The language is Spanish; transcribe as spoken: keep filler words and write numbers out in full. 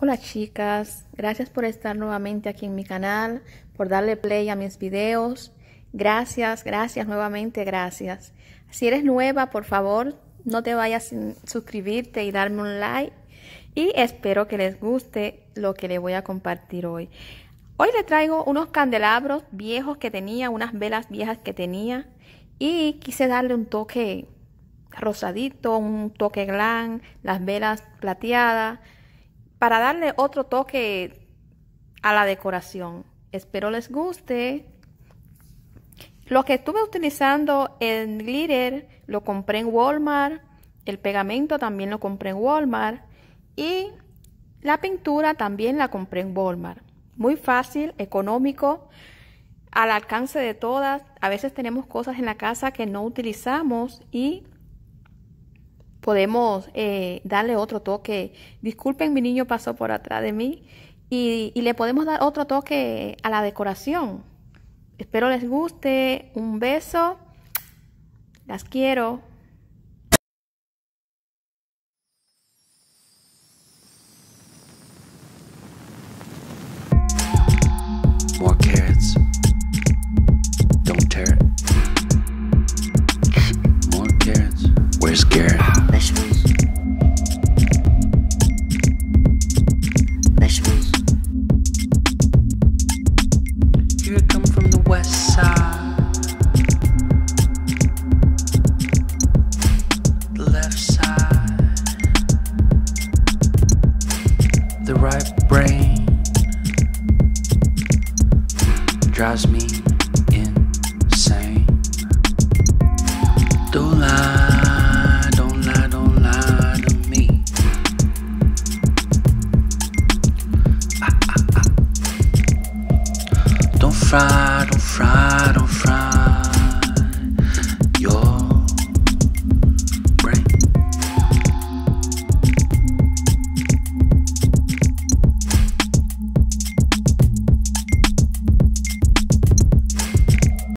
Hola chicas, gracias por estar nuevamente aquí en mi canal, por darle play a mis videos. Gracias, gracias, nuevamente gracias. Si eres nueva, por favor, no te vayas sin suscribirte y darme un like. Y espero que les guste lo que les voy a compartir hoy. Hoy les traigo unos candelabros viejos que tenía, unas velas viejas que tenía. Y quise darle un toque rosadito, un toque glam, las velas plateadas, para darle otro toque a la decoración. Espero les guste. Lo que estuve utilizando, el glitter, lo compré en Walmart. El pegamento también lo compré en Walmart. Y la pintura también la compré en Walmart. Muy fácil, económico, al alcance de todas. A veces tenemos cosas en la casa que no utilizamos y podemos eh, darle otro toque. Disculpen, mi niño pasó por atrás de mí. Y, y le podemos dar otro toque a la decoración. Espero les guste. Un beso. Las quiero. More carrots. Don't tear it. More carrots. Where's Garrett? Vegetables. Vegetables. Here I come from the west side. The left side. The right brain drives me insane. Don't lie, don't lie, don't lie to me. Ah, ah, ah. Don't fry, don't fry, don't fry